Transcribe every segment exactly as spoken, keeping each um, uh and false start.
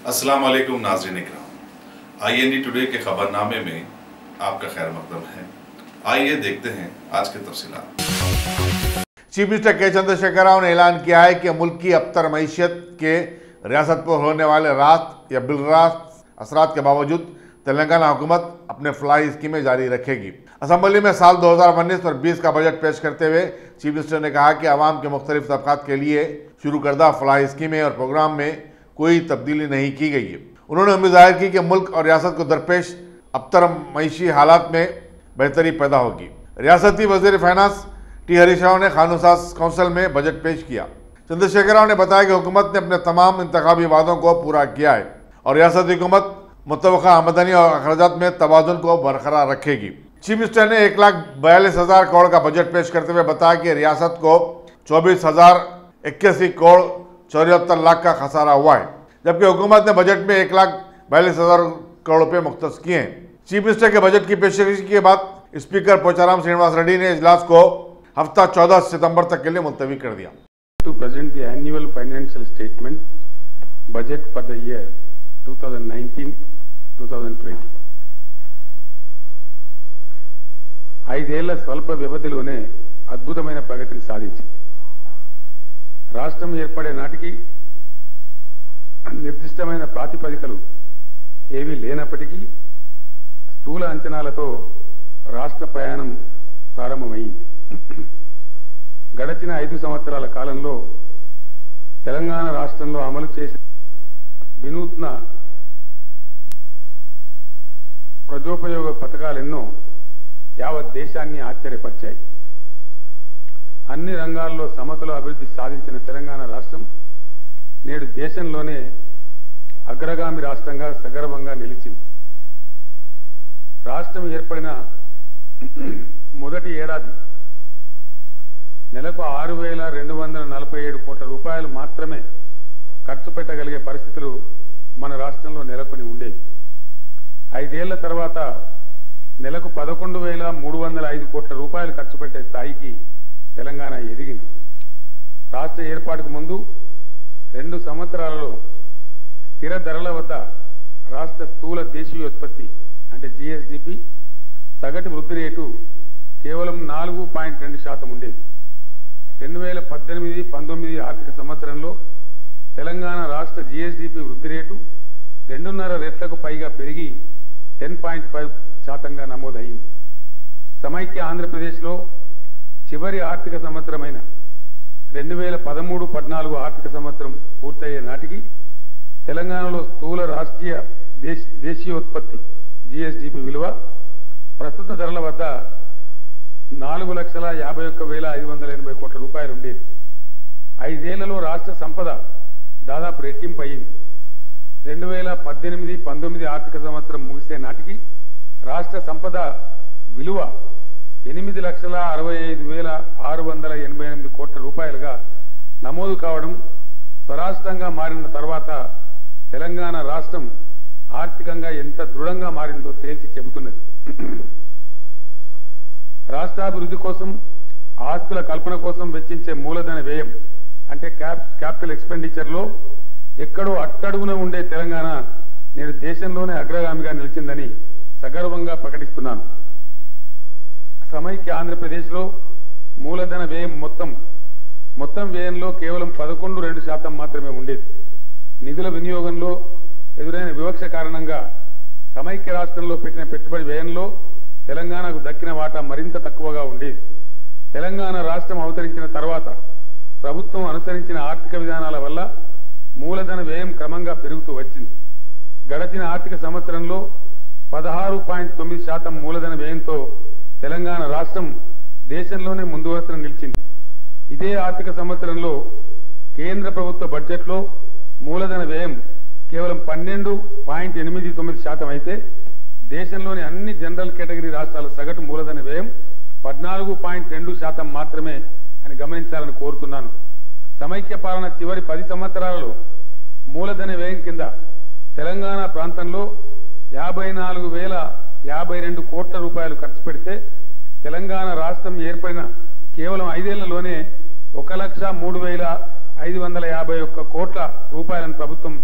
अस्सलाम वालेकुम नाज़रीन इकराम, आईएनडी टुडे के खबरनामे में आपका खैर मकदम है। आइए देखते हैं आज के तफसीलात। चीफ मिनिस्टर के चंद्रशेखर राव ने ऐलान किया है कि मुल्क की अबतर मईशत के रियासत पर होने वाले रात या बिलरात असरात के बावजूद तेलंगाना हुकूमत अपने फलाई स्कीमें जारी रखेगी। असम्बली में साल दो हज़ार उन्नीस और बीस का बजट पेश करते हुए चीफ मिनिस्टर ने कहा कि आवाम के मुख्तलिफ तबकात के लिए शुरू करदा फलाई स्कीमें और प्रोग्राम में कोई तब्दीली नहीं की गई है। उन्होंने उम्मीद जाहिर की कि मुल्क और रियासत को दरपेश अबतर मईशी हालात में बेहतरी पैदा होगी। रियासती वजीर फाइनेंस टी हरीश राव ने कानून साज कौंसिल में बजट पेश किया। चंद्रशेखर राव ने बताया कि हुकूमत ने अपने तमाम इंतखाबी वादों को पूरा किया है और रियासती हुकूमत मुतवक्का आमदनी और अखराजात में तवाज़ुन को बरकरार रखेगी। चीफ मिनिस्टर ने एक लाख बयालीस हजार करोड़ का बजट पेश करते हुए बताया कि रियासत को चौबीस हजार इक्यासी करोड़ चौहत्तर लाख का खसारा हुआ है, जबकि हुकूमत ने बजट में एक लाख बयालीस हजार करोड़ रुपए मुख्तस किए हैं। चीफ मिनिस्टर के बजट की पेशकश के बाद स्पीकर पोचाराम श्रीनिवास रेड्डी ने इजलास को हफ्ता चौदह सितंबर तक के लिए मुलतवी कर दिया। To present the annual financial statement budget for the year twenty nineteen twenty twenty. ఐదేళ్ల స్వల్ప వ్యవధిలోనే అద్భుతమైన ప్రగతిని సాధించింది. రాష్ట్రం ఏర్పడే నాటికి నిర్దిష్టమైన ప్రాతిపదికలు ఏవీ లేనప్పటికీ స్థూల అంచనాలతో రాష్ట్ర ప్రయాణం ప్రారంభమైంది. గడచిన ఐదు సంవత్సరాల కాలంలో తెలంగాణ రాష్ట్రంలో అమలు చేసిన వినూత్న ప్రజోపయోగ పథకాలెన్నో యావత్ దేశాన్ని ఆశ్చర్యపరిచాయి. అన్ని రంగాల్లో సమతుల అభివృద్ధి సాధించిన తెలంగాణ రాష్ట్రం నేడు దేశంలోనే అగ్రగామి రాష్ట్రంగా సగర్వంగా నిలిచింది. రాష్ట్రం ఏర్పడిన మొదటి ఏడాది నెలకు ఆరు వేల రెండు వందల నలభై ఏడు కోట్ల రూపాయలు మాత్రమే ఖర్చు పెట్టగలిగే పరిస్థితులు మన రాష్ట్రంలో నెలకొని ఉండేవి. ఐదేళ్ల తర్వాత నెలకు పదకొండు వేల మూడు వందల ఐదు కోట్ల రూపాయలు ఖర్చు పెట్టే స్థాయికి తెలంగాణ ఎదిగింది. రాష్ట్ర ఏర్పాటుకు ముందు రెండు సంవత్సరాలలో స్థిర ధరల వద్ద రాష్ట్ర స్థూల దేశీయోత్పత్తి అంటే జిఎస్డిపి సగటు వృద్ధి రేటు కేవలం నాలుగు పాయింట్ రెండు శాతం ఉండేది. రెండు వేల పద్దెనిమిది పంతొమ్మిది ఆర్థిక సంవత్సరంలో తెలంగాణ రాష్ట్ర జిఎస్డిపి వృద్ధి రేటు రెండున్నర రెట్లకు పైగా పెరిగి టెన్ పాయింట్ ఫైవ్ శాతంగా నమోదైంది. సమైక్య ఆంధ్రప్రదేశ్లో చివరి ఆర్థిక సంవత్సరమైన రెండు వేల పదమూడు పద్నాలుగు ఆర్థిక సంవత్సరం పూర్తయ్యే నాటికి తెలంగాణలో స్థూల రాష్ట్రీయ దేశీయోత్పత్తి జిఎస్డిపి విలువ ప్రస్తుత ధరల వద్ద నాలుగు లక్షల యాభై ఒక్క వేల ఐదు వందల ఎనభై కోట్ల రూపాయలు ఉండేది. ఐదేళ్లలో రాష్ట్ర సంపద దాదాపు రెట్టింపు అయింది. రెండు వేల పద్దెనిమిది పంతొమ్మిది ఆర్థిక సంవత్సరం ముగిసే నాటికి రాష్ట్ర సంపద విలువ ఎనిమిది లక్షల అరవై ఐదు వేల ఆరు వందల ఎనభై ఎనిమిది కోట్ల రూపాయలుగా నమోదు కావడం స్వరాష్ట్రంగా మారిన తర్వాత తెలంగాణ రాష్ట్రం ఆర్థికంగా ఎంత దృఢంగా మారిందో తేల్చి చెబుతున్నది. రాష్ట్రాభివృద్ధి కోసం ఆస్తుల కల్పన కోసం వెచ్చించే మూలధన వ్యయం అంటే క్యాపిటల్ ఎక్స్పెండిచర్ లో ఎక్కడో అట్టడుగున ఉండే తెలంగాణ నేడు దేశంలోనే అగ్రగామిగా నిలిచిందని సగర్వంగా ప్రకటిస్తున్నాను. సమైక్య ఆంధ్రప్రదేశ్ లో మూలధన వ్యయం మొత్తం మొత్తం వ్యయంలో కేవలం పదకొండు రెండు శాతం మాత్రమే ఉండేది. నిధుల వినియోగంలో ఎదురైన వివక్ష కారణంగా సమైక్య రాష్ట్రంలో పెట్టిన పెట్టుబడి వ్యయంలో తెలంగాణకు దక్కిన వాటా మరింత తక్కువగా ఉండేది. తెలంగాణ రాష్ట్రం అవతరించిన తర్వాత ప్రభుత్వం అనుసరించిన ఆర్థిక విధానాల వల్ల మూలధన వ్యయం క్రమంగా పెరుగుతూ వచ్చింది. గడచిన ఆర్థిక సంవత్సరంలో పదహారు పాయింట్ తొమ్మిది శాతం మూలధన వ్యయంతో తెలంగాణ రాష్ట్రం దేశంలోనే ముందు వరుసన నిలిచింది. ఇదే ఆర్థిక సంవత్సరంలో కేంద్ర ప్రభుత్వ బడ్జెట్లో మూలధన వ్యయం కేవలం పన్నెండు పాయింట్ ఎనిమిది తొమ్మిది శాతం అయితే దేశంలోని అన్ని జనరల్ కేటగిరీ రాష్ట్రాల సగటు మూలధన వ్యయం పద్నాలుగు పాయింట్ రెండు శాతం మాత్రమే అని గమనించాలని కోరుతున్నాను. సమైక్య పాలన చివరి పది సంవత్సరాలలో మూలధన వ్యయం కింద తెలంగాణ ప్రాంతంలో యాభై నాలుగు వేల యాభై రెండు కోట్ల రూపాయలు ఖర్చు పెడితే తెలంగాణ రాష్ట్రం ఏర్పడిన కేవలం ఐదేళ్లలోనే ఒక లక్ష మూడు వేల ఐదు వందల యాభై ఒక్క కోట్ల రూపాయలను ప్రభుత్వం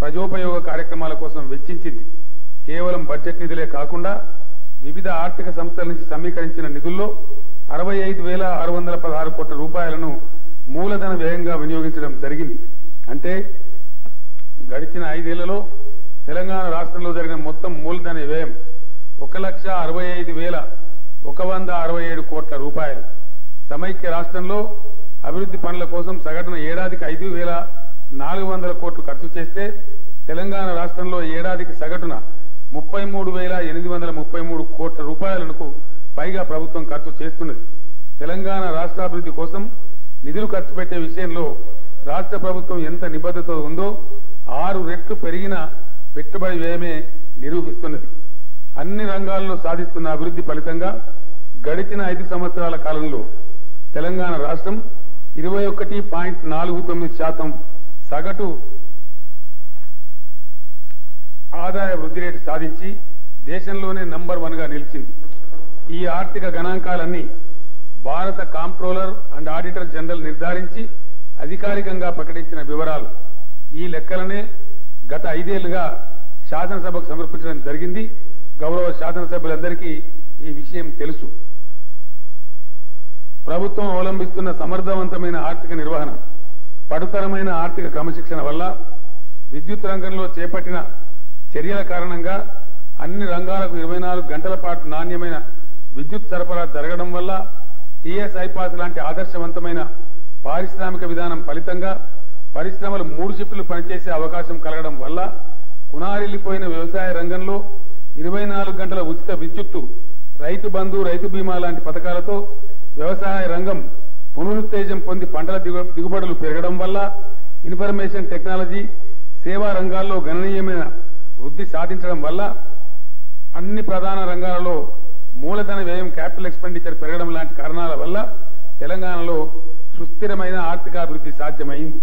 ప్రజోపయోగ కార్యక్రమాల కోసం వెచ్చించింది. కేవలం బడ్జెట్ నిధులే కాకుండా వివిధ ఆర్థిక సంస్థల నుంచి సమీకరించిన నిధుల్లో అరవై ఐదు వేల ఆరు వందల పదహారు కోట్ల రూపాయలను మూలధన వ్యయంగా వినియోగించడం జరిగింది. అంటే గడిచిన ఐదేళ్లలో తెలంగాణ రాష్ట్రంలో జరిగిన మొత్తం మూలధన వ్యయం ఒక లక్ష అరవై ఐదు వేల ఒక వంద అరవై ఏడు కోట్ల రూపాయలు. సమైక్య రాష్ట్రంలో అభివృద్ధి పనుల కోసం సగటున ఏడాదికి ఐదు వేల నాలుగు వందల కోట్లు ఖర్చు చేస్తే తెలంగాణ రాష్ట్రంలో ఏడాదికి సగటున ముప్పై మూడు వేల ఎనిమిది వందల ముప్పై మూడు కోట్ల రూపాయలకు పైగా ప్రభుత్వం ఖర్చు చేస్తున్నది. తెలంగాణ రాష్ట్రాభివృద్ధి కోసం నిధులు ఖర్చు పెట్టే విషయంలో రాష్ట్ర ప్రభుత్వం ఎంత నిబద్ధత ఉందో ఆరు రెట్లు పెరిగిన పెట్టుబడి వ్యయమే నిరూపిస్తున్నది. అన్ని రంగాల్లో సాధిస్తున్న అభివృద్ధి ఫలితంగా గడిచిన ఐదు సంవత్సరాల కాలంలో తెలంగాణ రాష్ట్రం ఇరవై ఒకటి పాయింట్ నాలుగు తొమ్మిది శాతం సగటు ఆదాయ వృద్ధి రేటు సాధించి దేశంలోనే నంబర్ వన్ గా నిలిచింది. ఈ ఆర్థిక గణాంకాలన్నీ భారత కాంప్ట్రోలర్ అండ్ ఆడిటర్ జనరల్ నిర్ధారించి అధికారికంగా ప్రకటించిన వివరాలు. ఈ లెక్కలనే గత ఐదేళ్లుగా శాసనసభకు సమర్పించడం జరిగింది. గౌరవ శాసనసభ్యులందరికీ ఈ విషయం తెలుసు. ప్రభుత్వం అవలంబిస్తున్న సమర్థవంతమైన ఆర్థిక నిర్వహణ, పడుతరమైన ఆర్థిక క్రమశిక్షణ వల్ల విద్యుత్ రంగంలో చేపట్టిన చర్యల కారణంగా అన్ని రంగాలకు ఇరవై నాలుగు గంటల పాటు నాణ్యమైన విద్యుత్ సరఫరా జరగడం వల్ల టీఎస్ ఐపాస్ లాంటి ఆదర్శవంతమైన పారిశ్రామిక విధానం ఫలితంగా పరిశ్రమలు మూడు షిఫ్టులు పనిచేసే అవకాశం కలగడం వల్ల కునారిల్లిపోయిన వ్యవసాయ రంగంలో ఇరవై నాలుగు గంటల ఉచిత విద్యుత్తు, రైతు బంధు, రైతు బీమా లాంటి పథకాలతో వ్యవసాయ రంగం పునరుత్తేజం పొంది పంటల దిగుబడులు పెరగడం వల్ల ఇన్ఫర్మేషన్ టెక్నాలజీ, సేవా రంగాల్లో గణనీయమైన వృద్ధి సాధించడం వల్ల అన్ని ప్రధాన రంగాలలో మూలధన వ్యయం, క్యాపిటల్ ఎక్స్పెండిచర్ పెరగడం లాంటి కారణాల వల్ల తెలంగాణలో సుస్థిరమైన ఆర్థికాభివృద్ధి సాధ్యమైంది.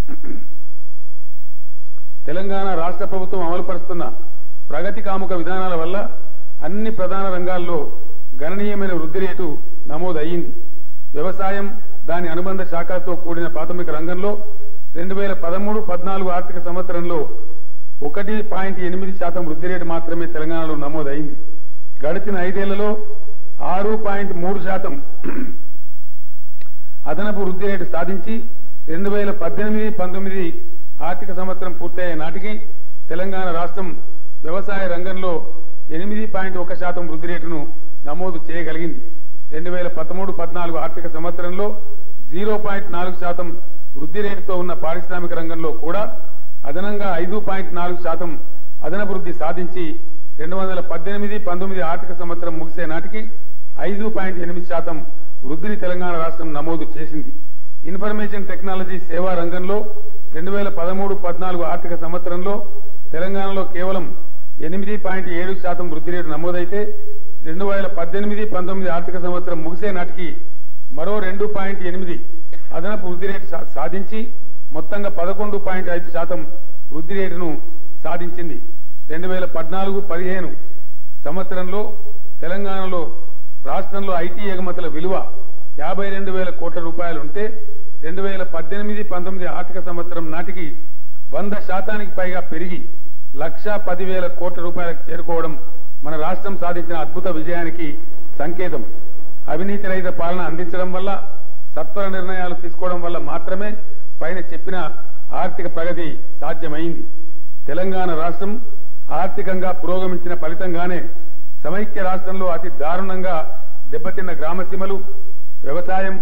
తెలంగాణ రాష్ట్ర ప్రభుత్వం అమలుపరుస్తున్న ప్రగతి కాముక విధానాల వల్ల అన్ని ప్రధాన రంగాల్లో గణనీయమైన వృద్ధి రేటు నమోదయ్యింది. వ్యవసాయం, దాని అనుబంధ శాఖలతో కూడిన ప్రాథమిక రంగంలో రెండు వేల పదమూడు పద్నాలుగు ఆర్థిక సంవత్సరంలో ఒకటి పాయింట్ ఎనిమిది శాతం వృద్ధి రేటు మాత్రమే తెలంగాణలో నమోదైంది. గడిచిన ఐదేళ్లలో ఆరు పాయింట్ మూడు శాతం అదనపు వృద్ధి రేటు సాధించి రెండు వేల పద్దెనిమిది పంతొమ్మిది ఆర్థిక సంవత్సరం పూర్తయ్యే నాటికి తెలంగాణ రాష్ట్రం వ్యవసాయ రంగంలో ఎనిమిది పాయింట్ ఒక శాతం వృద్ధి రేటును నమోదు చేయగలిగింది. రెండు వేల పదమూడు పద్నాలుగు ఆర్థిక సంవత్సరంలో జీరో పాయింట్ నాలుగు శాతం వృద్ధి రేటుతో ఉన్న పారిశ్రామిక రంగంలో కూడా అదనంగా ఐదు పాయింట్ నాలుగు శాతం అదనపు వృద్ధి సాధించి రెండు వందల పద్దెనిమిది పంతొమ్మిది ఆర్థిక సంవత్సరం ముగిసే నాటికి ఐదు పాయింట్ ఎనిమిది శాతం వృద్ధిని తెలంగాణ రాష్ట్రం నమోదు చేసింది. ఇన్ఫర్మేషన్ టెక్నాలజీ సేవా రంగంలో రెండు వేల పదమూడు పద్నాలుగు ఆర్థిక సంవత్సరంలో తెలంగాణలో కేవలం ఎనిమిది పాయింట్ ఏడు శాతం వృద్ధి రేటు నమోదైతే రెండు వేల పద్దెనిమిది పంతొమ్మిది ఆర్థిక సంవత్సరం ముగిసే నాటికి మరో రెండు పాయింట్ ఎనిమిది అదనపు వృద్ధి రేటు సాధించి మొత్తంగా పదకొండు పాయింట్ ఐదు శాతం వృద్ధి రేటును సాధించింది. రెండు వేల పద్నాలుగు పదిహేను సంవత్సరంలో తెలంగాణలో రాష్ట్రంలో ఐటీ ఎగుమతుల విలువ యాభై రెండు వేల కోట్ల రూపాయలు ఉంటే రెండు వేల పద్దెనిమిది పంతొమ్మిది ఆర్థిక సంవత్సరం నాటికి వంద శాతానికి పైగా పెరిగి లక్షా పదివేల కోట్ల రూపాయలకు చేరుకోవడం మన రాష్ట్రం సాధించిన అద్భుత విజయానికి సంకేతం. అవినీతి రహిత పాలన అందించడం వల్ల, సత్వర నిర్ణయాలు తీసుకోవడం వల్ల మాత్రమే పైన చెప్పిన ఆర్థిక ప్రగతి సాధ్యమైంది. తెలంగాణ రాష్ట్రం ఆర్థికంగా పురోగమించిన ఫలితంగానే సమైక్య రాష్ట్రంలో అతి దారుణంగా దెబ్బతిన్న గ్రామసీమలు, వ్యవసాయం,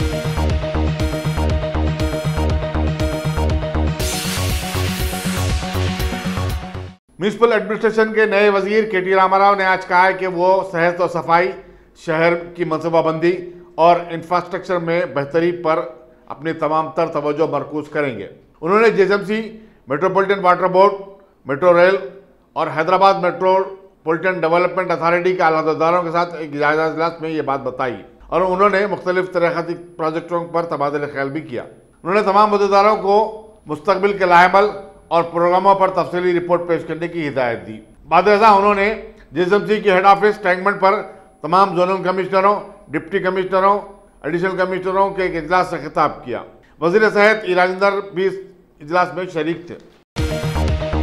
म्यूनिसिपल एडमिनिस्ट्रेशन के नए वजीर के टी रामाराव ने आज कहा है कि वो सेहत और सफाई, शहर की मनसूबाबंदी और इंफ्रास्ट्रक्चर में बेहतरी पर अपनी तमाम तर तवज्जो मरकूज करेंगे। उन्होंने JSMC, metropolitan water board, metro rail और हैदराबाद मेट्रोपॉलिटन डेवलपमेंट अथॉरिटी के आलादारों के साथ एक जायजा इजलास में ये बात बताई और उन्होंने मुख्तलिफ तरक्याती प्रोजेक्टों पर तबादला ख्याल भी किया। उन्होंने तमाम मुद्देदारों को मुस्तकबिल के लाहेमल और प्रोग्रामों पर तफसीली रिपोर्ट पेश करने की हिदायत दी। बाद ऐसा उन्होंने जेएसएमसी के हेड ऑफिस टैंकमेंट पर तमाम जोनल कमिश्नरों, डिप्टी कमिश्नरों, एडिशनल कमिश्नरों के एक इजलास से खिताब किया। वजीर सेहत ई राजेंद्र भी इजलास में शरीक थे।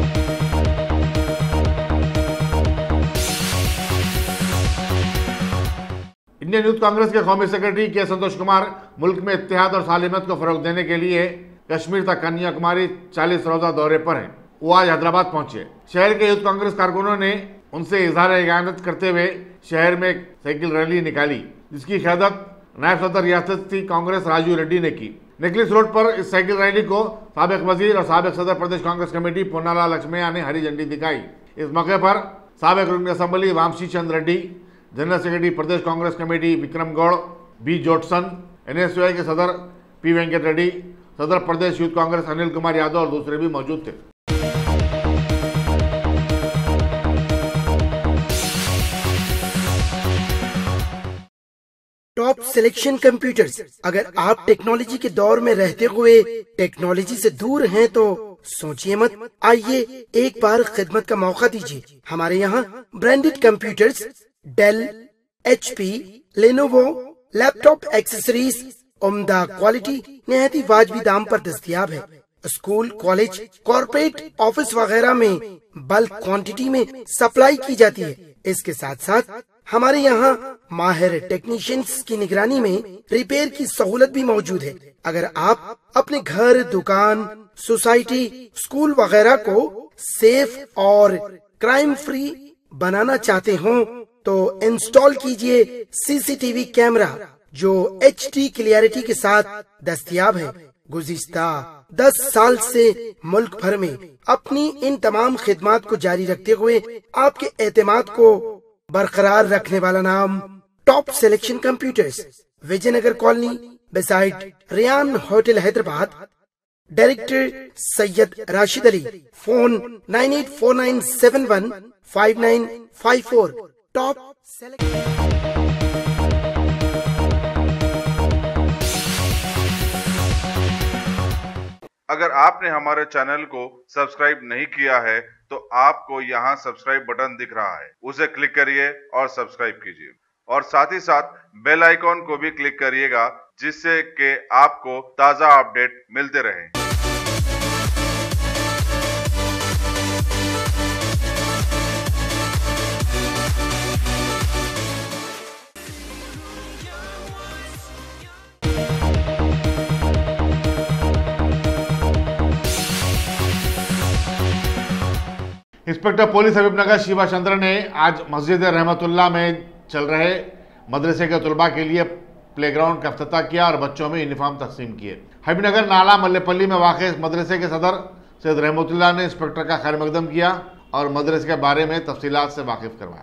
इंडियन यूथ कांग्रेस के कौमी सेक्रेटरी के संतोष कुमार मुल्क में इत्तेहाद और सालिमत को फरोग देने के लिए कश्मीर तक कन्याकुमारी चालीस रोजा दौरे पर हैं। वो आज हैदराबाद पहुंचे। शहर के यूथ कांग्रेस कारकुनों ने उनसे इजहार इगानत करते हुए शहर में एक साइकिल रैली निकाली, जिसकी क़यादत नायब सदर रियासती कांग्रेस राजू रेड्डी ने की। नेकलेस रोड पर इस साइकिल रैली को साबिक वजीर और साबिक सदर प्रदेश कांग्रेस कमेटी पोन्नाला लक्ष्मैया ने हरी झंडी दिखाई। इस मौके पर साबिक रुकन assembly Vamsi Chand Reddy, general secretary प्रदेश Congress committee Vikram Goud, B Jotson, NSUI के सदर पी वेंकट रेड्डी, सदर प्रदेश यूथ कांग्रेस अनिल कुमार यादव और दूसरे भी मौजूद थे। Top selection computers. अगर आप टेक्नोलॉजी के दौर में रहते हुए टेक्नोलॉजी से दूर हैं तो सोचिए मत, आइए एक बार खिदमत का मौका दीजिए। हमारे यहाँ branded computers Dell, HP, Lenovo, laptop accessories उम्दा क्वालिटी निहायत ही वाजबी दाम पर दस्तयाब है। स्कूल, कॉलेज, कॉर्पोरेट, ऑफिस वगैरह में बल्क क्वांटिटी में सप्लाई की जाती है। इसके साथ साथ हमारे यहाँ माहिर टेक्नीशियंस की निगरानी में रिपेयर की सहूलत भी मौजूद है। अगर आप अपने घर, दुकान, सोसाइटी, स्कूल वगैरह को सेफ और क्राइम फ्री बनाना चाहते हो तो इंस्टॉल कीजिए सीसीटीवी कैमरा जो एचडी क्लियरिटी के साथ दस्तयाब है। गुज़िश्ता दस साल से मुल्क भर में अपनी इन तमाम खिदमात को जारी रखते हुए आपके एतमाद को बरकरार रखने वाला नाम top selection computers, Vijaynagar colony beside Riyan hotel Hyderabad. Director Syed Rashid Ali. Phone nine eight four nine seven one five nine five four. Top अगर आपने हमारे चैनल को सब्सक्राइब नहीं किया है तो आपको यहाँ सब्सक्राइब बटन दिख रहा है, उसे क्लिक करिए और सब्सक्राइब कीजिए और साथ ही साथ बेल आइकॉन को भी क्लिक करिएगा जिससे कि आपको ताज़ा अपडेट मिलते रहें। इंस्पेक्टर पुलिस हबीबनगर शिवा चंद्र ने आज मस्जिद रहमतुल्लाह में चल रहे मदरसे के तलबा के लिए प्लेग्राउंड का इफ्तिताह किया और बच्चों में यूनिफॉर्म तकसीम किए। हबीबनगर नाला मल्लेपल्ली में वाक़ इस मदरसे के सदर सैयद रहमतुल्लाह ने इंस्पेक्टर का खैर मकदम किया और मदरसे के बारे में तफसीलात से वाकिफ करवाया।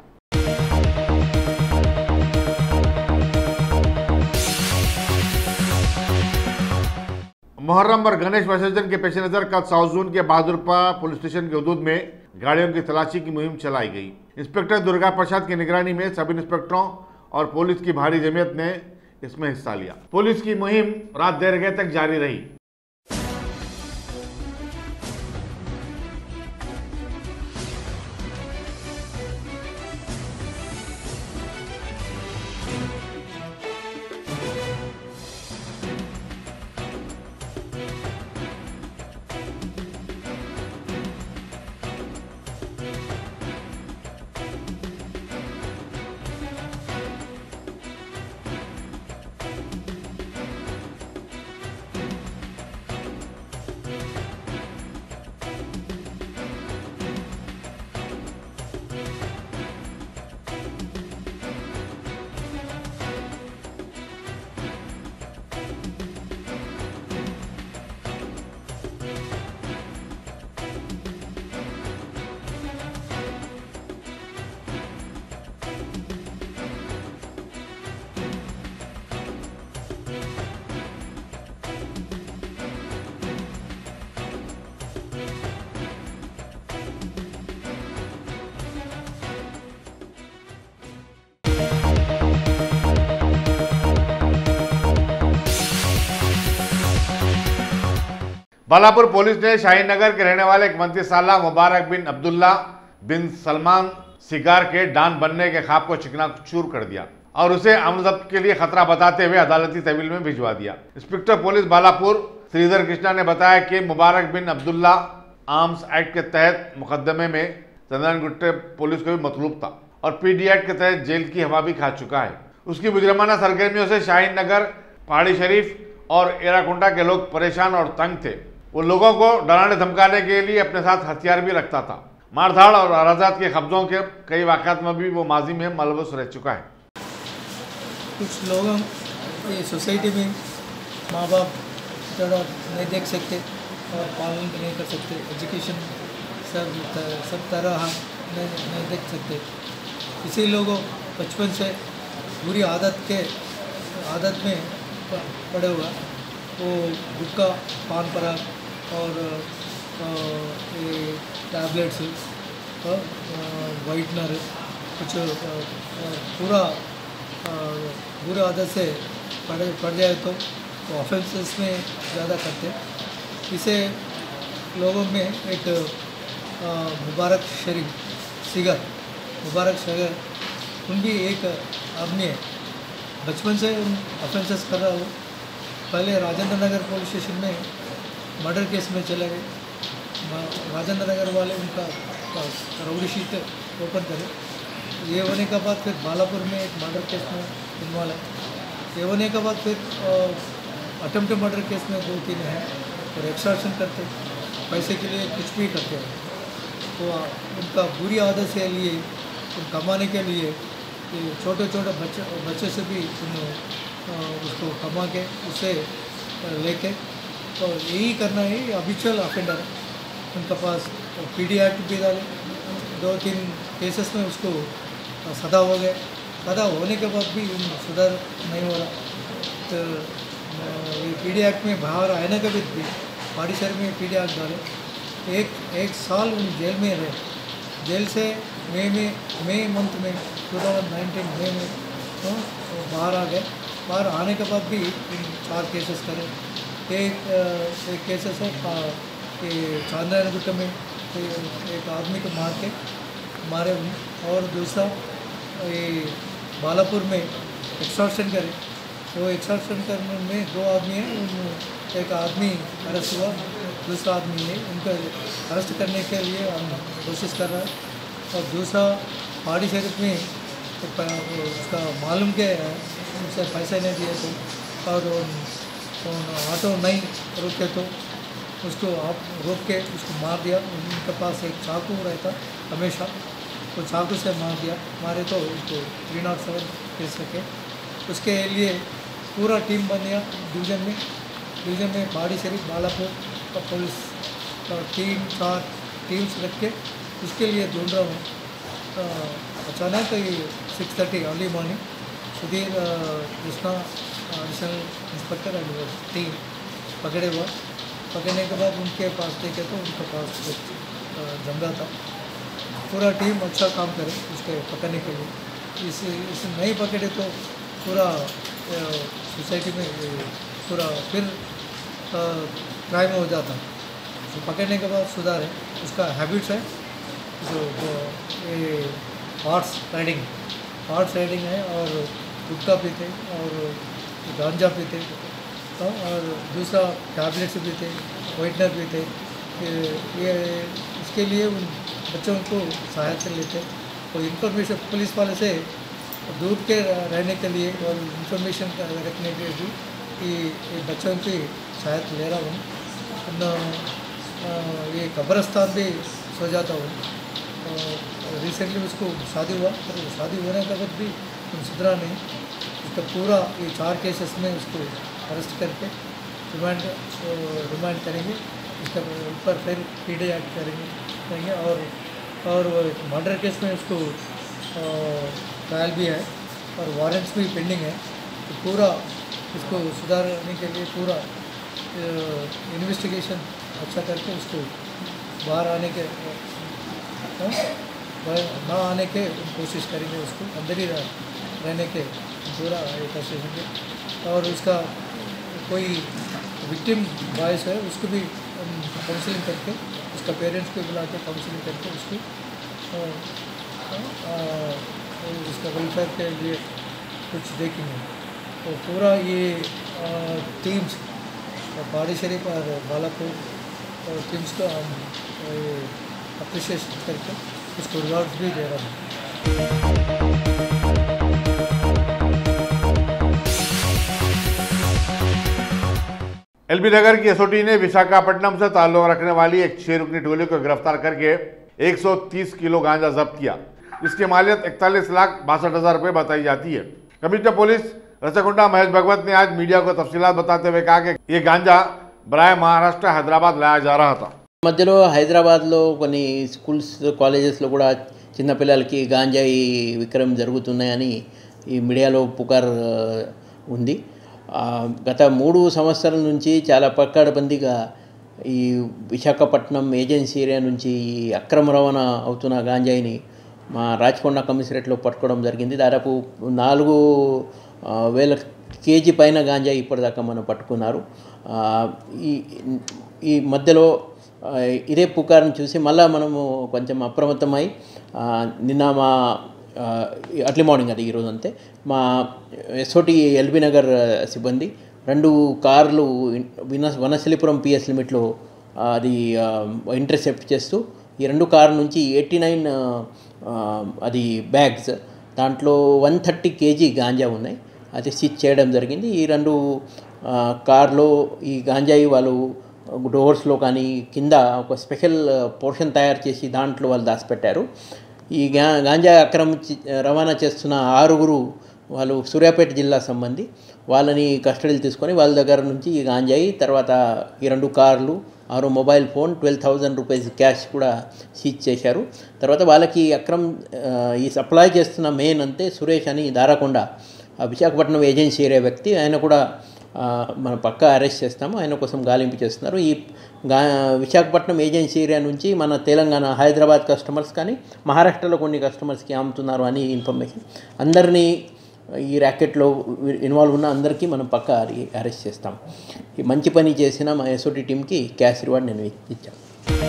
मुहर्रम और गणेश विसर्जन के पेश नज़र कल साउथ जोन के बहादुरपुरा पुलिस स्टेशन के हदूद में गाड़ियों की तलाशी की मुहिम चलाई गई। इंस्पेक्टर दुर्गा प्रसाद की निगरानी में सब इंस्पेक्टरों और पुलिस की भारी जमीयत ने इसमें हिस्सा लिया। पुलिस की मुहिम रात देर गए तक जारी रही। बालापुर पुलिस ने शाहीन नगर के रहने वाले इकतीस साल मुबारक बिन अब्दुल्ला बिन सलमान सिगार के डान बनने के ख्वाब को चिकनाचूर कर दिया और उसे अमन जब्त के लिए खतरा बताते हुए अदालती तहवील में भिजवा दिया। इंस्पेक्टर पुलिस बालापुर श्रीधर कृष्णा ने बताया कि मुबारक बिन अब्दुल्ला आर्म्स एक्ट के तहत मुकदमे में चंदन गुट्टे पुलिस को भी मतलूब था और पीडी एक्ट के तहत जेल की हवा भी खा चुका है। उसकी मुजरमाना सरगर्मियों से शाहीन नगर, पहाड़ी शरीफ और एराकुंडा के लोग परेशान और तंग थे। वो लोगों को डराने धमकाने के लिए अपने साथ हथियार भी रखता था। मारधाड़ और अराजात के कब्जों के कई वाक़यात में भी वो माजी में मलबूस रह चुका है। कुछ लोगों ये सोसाइटी में माँ बाप थोड़ा नहीं देख सकते और पालन नहीं कर सकते, एजुकेशन सब सब तरह नहीं, नहीं देख सकते। इसी लोगों बचपन से बुरी आदत के आदत में पड़े हुआ, वो गुटखा, पान पराग और ये टैबलेट्स और वाइटनर कुछ पूरा बुरी आदत से पड़ पड़ जाए तो ऑफेंसेस में ज़्यादा करते। इसे लोगों में एक मुबारक शरीफ सिगर मुबारक शगर उन भी एक आदमी है, बचपन से उन ऑफेंसेस कर रहा हो। पहले राजेंद्र नगर पुलिस स्टेशन में मर्डर केस में चले गए, राजेंद्र नगर वाले उनका राउडी शीट ओपन करे। ये होने के बाद फिर बालापुर में एक मर्डर केस में इन्वॉल्व है। ये होने के बाद फिर अटेम्प्ट मर्डर केस में दो तीन हैं और एक्सटॉर्शन करते, पैसे के लिए कुछ भी करते हैं। तो उनका बुरी आदत से लिए उन कमाने के लिए छोटे छोटे बच्चे बच्चे से भी उन उसको कमा के उसे लेके तो यही करना है। हैबिचुअल ऑफेंडर है, उनका पास पीडी एक्ट भी डाले, दो तीन केसेस में उसको सदा हो गए। सदा होने के बाद भी उन सुधार नहीं हो रहा। तो ये पीडी एक्ट में बाहर आने के भी पहाड़ी शहर में पीडी एक्ट डाले, एक एक साल उन जेल में रहे। जेल से मई में मई मंथ में दो हज़ार उन्नीस मई में तो बाहर आ गए। बाहर आने के बाद भी इन चार केसेस करे। एक एक केसेस है कि चांद्रायण गुट्टा में एक आदमी को मार के मारे उन्हें, और दूसरा ये बालापुर में एक्सटॉर्शन करे। वो एक्सटॉर्शन करने में दो आदमी हैं, उन एक आदमी अरेस्ट हुआ, दूसरा आदमी है उनको अरेस्ट करने के लिए हम कोशिश कर रहे हैं। और दूसरा पहाड़ी शरीफ में तो उसका मालूम के उनसे पैसे नहीं दिए तो और ऑटो नहीं रुके तो उसको आप रोक के उसको मार दिया। उनके पास एक चाकू रहता हमेशा, तो चाकू से मार दिया। मारे तो उसको थ्री नॉट सेवन केस सके। उसके लिए पूरा टीम बन गया डिवीज़न में। डिवीज़न में पहाड़ी शरीफ, बालापुर का पुलिस और तीन चार टीम्स रख के उसके लिए ढूंढ रहा हूँ। अचानक ये six thirty early morning Sudhir Krishna additional inspector and team पकड़े हुआ। पकड़ने के बाद उनके पास देखे तो उनके पास कुछ जंगा था। पूरा टीम अच्छा काम करे उसके पकड़ने के लिए। इस इस नहीं पकड़े तो पूरा सोसाइटी में पूरा फिर क्राइम हो जाता। तो पकड़ने के बाद सुधार है, उसका हैबिट्स है जो ये हॉर्स राइडिंग हॉर्स राइडिंग है, और गुटखा पीते और गांजा पीते और दूसरा टैबलेट्स पीते, वाइटनर पीते। ये इसके लिए उन बच्चों को सहायता लेते। तो इन्फॉर्मेशन पुलिस वाले से दूर के रहने के लिए और इन्फॉर्मेशन रखने के लिए कि ये बच्चों की सहायता ले रहा हूँ। ये कब्रस्तान भी सो जाता हूँ। रिसेंटली उसको शादी हुआ, तो शादी होने के बाद भी सुधरा नहीं। उसका पूरा ये चार केसेस में उसको अरेस्ट करके रिमांड रिमांड करेंगे। इसके ऊपर फिर पीडी एक्ट करेंगे करेंगे और और मर्डर केस में उसको ट्रायल भी है और वारंट्स भी पेंडिंग है। तो पूरा इसको सुधारने के लिए पूरा इन्वेस्टिगेशन अच्छा करके उसको बाहर आने के ना आने के कोशिश करेंगे। उसको अंदर ही रहने के पूरा ये कोशिश करेंगे। और उसका कोई विक्टिम वॉइस है उसको भी काउंसलिंग करके, उसका पेरेंट्स को बुला के काउंसलिंग करके उसको उसका वेलफेयर के लिए कुछ देखेंगे। तो पूरा ये टीम्स पहाड़ी शरीफ और बालापुर और टीम्स को हम अप्रिशिएट करके उसको रिवार्ड्स भी दे रहा हूँ। एलबी नगर की एसओटी ने विशाखापट्टनम से ताल्लुक रखने वाली एक छह रुकनी टोली को गिरफ्तार करके एक सौ तीस किलो गांजा जब्त किया, जिसकी मालियत इकतालीस लाख बासठ हजार रुपये बताई जाती है। कमिश्नर पुलिस रचकुंडा महेश भगवत ने आज मीडिया को तफसीलात बताते हुए कहा कि ये गांजा बराए महाराष्ट्र हैदराबाद लाया जा रहा था। మధ్యలో హైదరాబాద్లో కొన్ని స్కూల్స్ కాలేజెస్లో కూడా చిన్నపిల్లలకి గాంజాయి విక్రయం జరుగుతున్నాయని ఈ మీడియాలో పుకార్ ఉంది. గత మూడు సంవత్సరాల నుంచి చాలా పక్కడబందీగా ఈ విశాఖపట్నం ఏజెన్సీ ఏరియా నుంచి అక్రమ రవాణా అవుతున్న గాంజాయిని మా రాచకొండ కమిషనరేట్లో పట్టుకోవడం జరిగింది. దాదాపు నాలుగు వేల కేజీ పైన గాంజాయి ఇప్పటిదాకా మనం పట్టుకున్నారు. ఈ ఈ మధ్యలో ఇదే పుకార్ని చూసి మళ్ళీ మనము కొంచెం అప్రమత్తమై నిన్న మా అర్లీ మార్నింగ్ అది ఈరోజు అంతే మా ఎస్ఓటి ఎల్బీ నగర్ సిబ్బంది రెండు కార్లు విన వనశలిపురం పిఎస్ లిమిట్లో అది ఇంటర్సెప్ట్ చేస్తూ ఈ రెండు కార్ నుంచి ఎయిటీ నైన్ అది బ్యాగ్స్ దాంట్లో వన్ థర్టీ కేజీ గాంజా ఉన్నాయి, అది సీజ్ చేయడం జరిగింది. ఈ రెండు కార్లో ఈ గాంజాయి వాళ్ళు డోర్స్లో కానీ కింద ఒక స్పెషల్ పోర్షన్ తయారు చేసి దాంట్లో వాళ్ళు దాచిపెట్టారు. ఈ గా గాంజా అక్రమ రవాణా చేస్తున్న ఆరుగురు వాళ్ళు సూర్యాపేట జిల్లా సంబంధి, వాళ్ళని కస్టడీలు తీసుకొని వాళ్ళ దగ్గర నుంచి ఈ గాంజాయి తర్వాత ఈ రెండు కార్లు ఆరు mobile phone twelve thousand rupees cash కూడా సీజ్ చేశారు. తర్వాత వాళ్ళకి అక్రమ్ ఈ సప్లై చేస్తున్న మెయిన్ అంతే సురేష్ అని దారకొండ విశాఖపట్నం ఏజెన్సీ ఏరియా వ్యక్తి, ఆయన కూడా మన పక్కా అరెస్ట్ చేస్తాము, ఆయన కోసం గాలింపు చేస్తున్నారు. ఈ గా విశాఖపట్నం ఏజెన్సీ ఏరియా నుంచి మన తెలంగాణ హైదరాబాద్ కస్టమర్స్ కానీ మహారాష్ట్రలో కొన్ని కస్టమర్స్కి అమ్ముతున్నారు అని ఇన్ఫర్మేషన్. అందరినీ ఈ ర్యాకెట్లో ఇన్వాల్వ్ ఉన్న అందరికీ మనం పక్కా అరెస్ట్ చేస్తాం. ఈ మంచి పని చేసిన మా ఎస్ఓటి టీంకి క్యాష్ రివార్డ్ నేను ఇచ్చాను.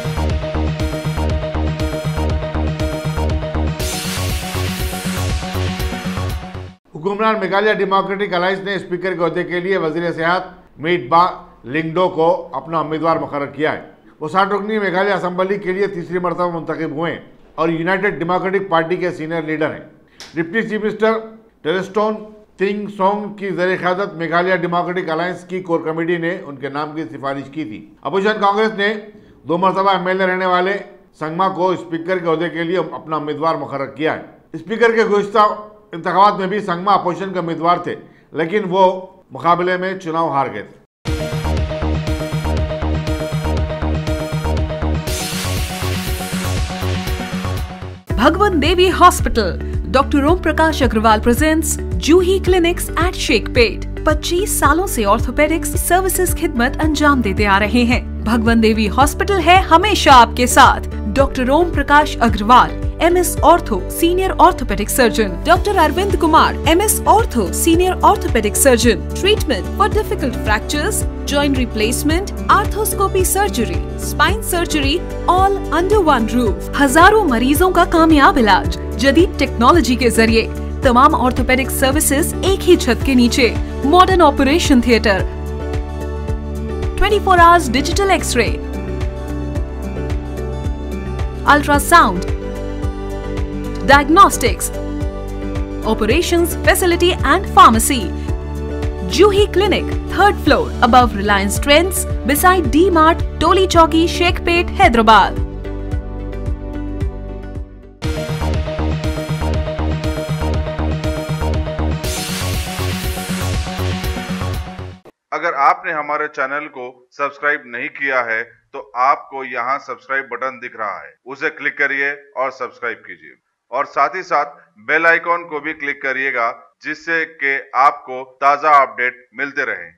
हुक्मरान मेघालय डेमोक्रेटिक अलायंस ने स्पीकर के अहदे के लिए वजीर सेहत मीट बा लिंगडो को अपना उम्मीदवार मुकर्रर किया है। वो साठ रुकनी मेघालय असेंबली के लिए तीसरी मरतबा मुंतखब हुए और यूनाइटेड डेमोक्रेटिक पार्टी के सीनियर लीडर हैं। Deputy chief minister Prestone Tynsong की ज़ेर क़यादत मेघालय डेमोक्रेटिक अलायंस की कोर कमेटी ने उनके नाम की सिफारिश की थी। अपोजिशन कांग्रेस ने दो मरतबा एम एल ए रहने वाले संगमा को स्पीकर के अहदे के लिए अपना उम्मीदवार मुकर्रर किया है। स्पीकर के गुज़िश्ता इंतखाबात में भी संगमा अपोजिशन के उम्मीदवार थे, लेकिन वो मुकाबले में चुनाव हार गए थे। Bhagwan Devi Hospital, Doctor Om Prakash Agrawal presents Juhi Clinics at Sheikhpet. पच्चीस सालों से ऑर्थोपेडिक्स सर्विसेज खिदमत अंजाम देते आ रहे हैं। भगवान देवी हॉस्पिटल है हमेशा आपके साथ। Doctor Om Prakash Agarwal, M S ortho senior orthopaedic surgeon, doctor Arvind Kumar, M S ortho senior orthopaedic surgeon, treatment for difficult fractures, joint replacement, arthroscopy surgery, spine surgery, all under one roof. हजारों मरीजों का कामयाब इलाज जदीद टेक्नोलॉजी के जरिए। तमाम ऑर्थोपेडिक सर्विसेज एक ही छत के नीचे। Modern operation theatre, twenty four hours digital x-ray, ultrasound, diagnostics, operations facility and pharmacy. Juhi Clinic, third floor, above Reliance Trends, beside D-Mart, Toli Chowki, Sheikhpet, Hyderabad. अगर आपने हमारे चैनल को सब्सक्राइब नहीं किया है तो आपको यहाँ सब्सक्राइब बटन दिख रहा है, उसे क्लिक करिए और सब्सक्राइब कीजिए और साथ ही साथ बेल आइकॉन को भी क्लिक करिएगा, जिससे कि आपको ताज़ा अपडेट मिलते रहें।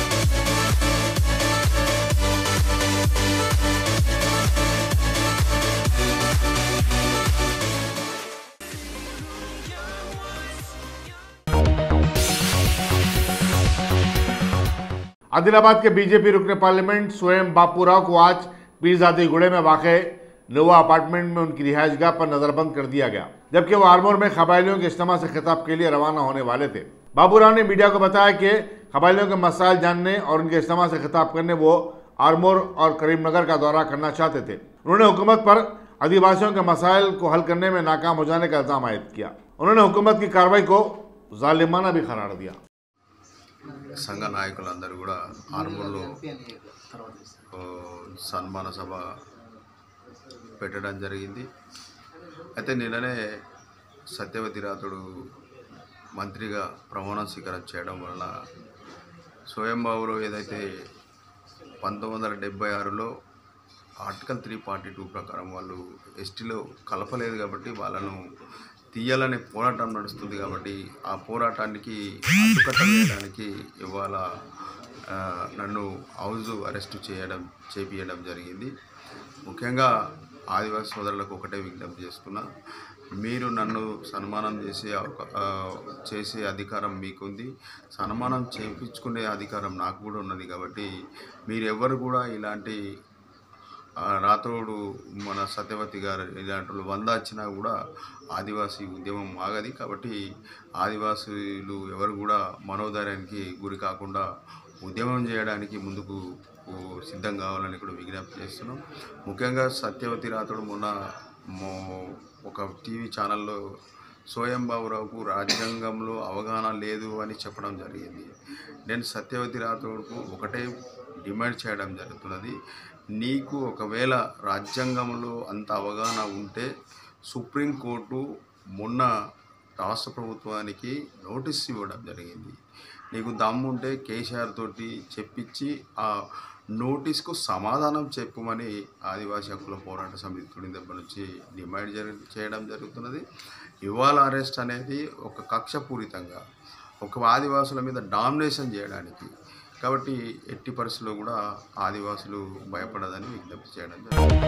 आदिलाबाद के बीजेपी रुकने पार्लियामेंट स्वयं बापूराव को आज पीरजादीगुड़े में वाक़े नोवा अपार्टमेंट में उनकी रिहाइशगाह पर नजरबंद कर दिया गया, जबकि वो आरमोर में कबायलियों के इज्तिमा से खिताब के लिए रवाना होने वाले थे। बाबूराव ने मीडिया को बताया कि कबायलियों के मसाइल जानने और उनके इज्तिमा से खिताब करने वो आरमोर और करीमनगर का दौरा करना चाहते थे। उन्होंने हुकूमत पर आदिवासियों के मसाइल को हल करने में नाकाम हो जाने का इल्जाम आयद किया। उन्होंने हुकूमत की कार्रवाई को जालिमाना भी करार दिया। సంఘ నాయకులందరూ కూడా ఆర్మూర్లో సన్మాన సభ పెట్టడం జరిగింది. అయితే నిన్ననే సత్యవతి రాథోడ్ మంత్రిగా ప్రమాణ స్వీకారం చేయడం వల్ల స్వయంభావులో ఏదైతే పంతొమ్మిది వందల డెబ్బై ఆరులో ఆర్టికల్ త్రీ ఫార్టీ టూ ప్రకారం వాళ్ళు ఎస్టీలో కలపలేదు కాబట్టి వాళ్ళను తీయాలనే పోరాటం నడుస్తుంది. కాబట్టి ఆ పోరాటానికి అడ్డుకట్ట వేయడానికి ఇవాళ నన్ను హౌస్ అరెస్ట్ చేయడం చేపియడం జరిగింది. ముఖ్యంగా ఆదివాసీ సోదరులకు ఒకటే విజ్ఞప్తి చేస్తున్నా, మీరు నన్ను సన్మానం చేసే చేసే అధికారం మీకుంది, సన్మానం చేయించుకునే అధికారం నాకు కూడా ఉన్నది. కాబట్టి మీరెవ్వరు కూడా ఇలాంటి రాథోడ్ మన సత్యవతి గారు ఇలాంటి వంద వచ్చినా కూడా ఆదివాసీ ఉద్యమం ఆగది. కాబట్టి ఆదివాసీలు ఎవరు కూడా మనోధైర్యానికి గురి కాకుండా ఉద్యమం చేయడానికి ముందుకు సిద్ధం కావాలని కూడా విజ్ఞప్తి చేస్తున్నాం. ముఖ్యంగా సత్యవతి రాథోడ్ మొన్న ఒక టీవీ ఛానల్లో స్వయంభావురావుకు రాజ్యాంగంలో అవగాహన లేదు అని చెప్పడం జరిగింది. నేను సత్యవతి రాథోడ్కు ఒకటే డిమాండ్ చేయడం జరుగుతున్నది, నీకు ఒకవేళ రాజ్యాంగంలో అంత అవగాహన ఉంటే సుప్రీంకోర్టు మొన్న రాష్ట్ర ప్రభుత్వానికి నోటీస్ ఇవ్వడం జరిగింది. నీకు దమ్ముంటే కేసీఆర్ తోటి చెప్పించి ఆ నోటీస్కు సమాధానం చెప్పమని ఆదివాసీ హక్కుల పోరాట సమితి తుడిదెబ్బ నుంచి డిమాండ్ జరి చేయడం జరుగుతున్నది. ఇవాళ అరెస్ట్ అనేది ఒక కక్షపూరితంగా ఒక ఆదివాసుల మీద డామినేషన్ చేయడానికి. కాబట్టి ఎట్టి పరిస్థితుల్లో కూడా ఆదివాసులు భయపడదని విజ్ఞప్తి చేయడం జరిగింది.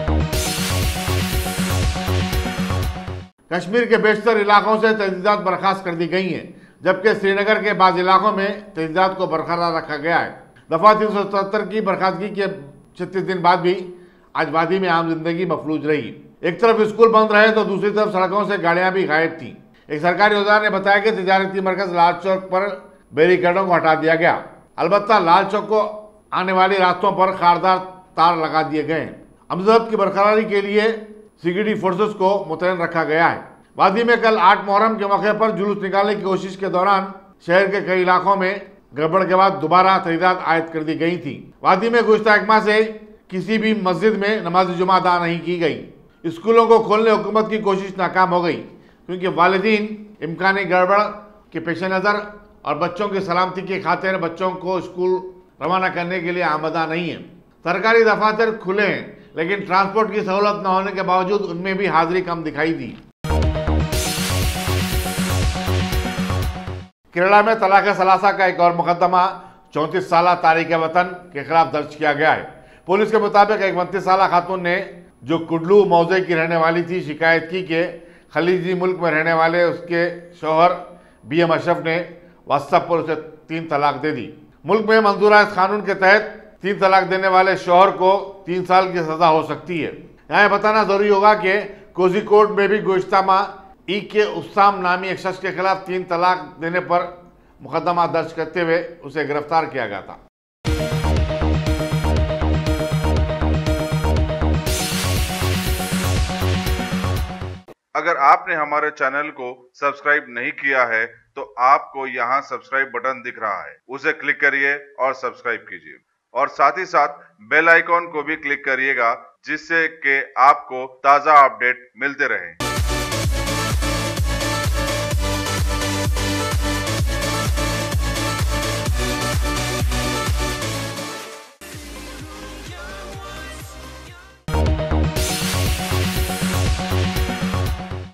कश्मीर के बेशतर इलाकों से तजदीदात बर्खास्त कर दी गई हैं, जबकि श्रीनगर के बाद इलाकों में तजदीदात को बरकरार रखा गया है। दफा तीन सौ सतहत्तर की बर्खास्तगी के छत्तीस दिन बाद भी आज वादी में आम जिंदगी मफलूज रही। एक तरफ स्कूल बंद रहे तो दूसरी तरफ सड़कों से गाड़ियां भी गायब थीं। एक सरकारी औजार ने बताया कि तिजारती मरकज लाल चौक पर बैरिकेडों को हटा दिया गया। अलबत्ता लाल चौक को आने वाले रास्तों पर खारदार तार लगा दिए गए। अमजद की बरकरारी के लिए सिक्योरिटी फोर्सेस को मुतयन रखा गया है। वादी में कल आठ मुहर्रम के मौके पर जुलूस निकालने की कोशिश के दौरान शहर के कई इलाकों में गड़बड़ के बाद दोबारा तजदीदात आयद कर दी गई थी। वादी में गुज़श्ता एक माह से किसी भी मस्जिद में नमाज जुमा अदा नहीं की गई। स्कूलों को खोलने हुकूमत की कोशिश नाकाम हो गई, क्योंकि वालिदीन इम्कानी गड़बड़ के पेश नज़र और बच्चों की सलामती की खातिर बच्चों को स्कूल रवाना करने के लिए आमदा नहीं है। सरकारी दफातर खुले हैं, लेकिन ट्रांसपोर्ट की सहूलत न होने के बावजूद उनमें भी हाजिरी कम दिखाई दी। केरला में तलाक सलासा का एक और मुकदमा चौंतीस साल तारीख वतन के खिलाफ दर्ज किया गया है। पुलिस के मुताबिक एक उनतीस साल खातून ने, जो कुडलू मौजे की रहने वाली थी, शिकायत की कि खलीजी मुल्क में रहने वाले उसके शौहर बी एम अशरफ ने व्हाट्सएप पर उसे तीन तलाक दे दी। मुल्क में मंजूरा इस कानून के तहत तीन तलाक देने वाले शौहर को तीन साल की सजा हो सकती है। यहाँ बताना जरूरी होगा कि कोझिकोड में भी गुज़श्ता माह ई के उस्साम नामी एक शख्स के खिलाफ तीन तलाक देने पर मुकदमा दर्ज करते हुए उसे गिरफ्तार किया गया था। अगर आपने हमारे चैनल को सब्सक्राइब नहीं किया है तो आपको यहाँ सब्सक्राइब बटन दिख रहा है, उसे क्लिक करिए और सब्सक्राइब कीजिए और साथ ही साथ बेल आइकॉन को भी क्लिक करिएगा, जिससे कि आपको ताज़ा अपडेट मिलते रहें।